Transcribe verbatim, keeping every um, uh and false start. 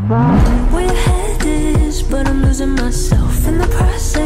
Where your head is, but I'm losing myself in the process.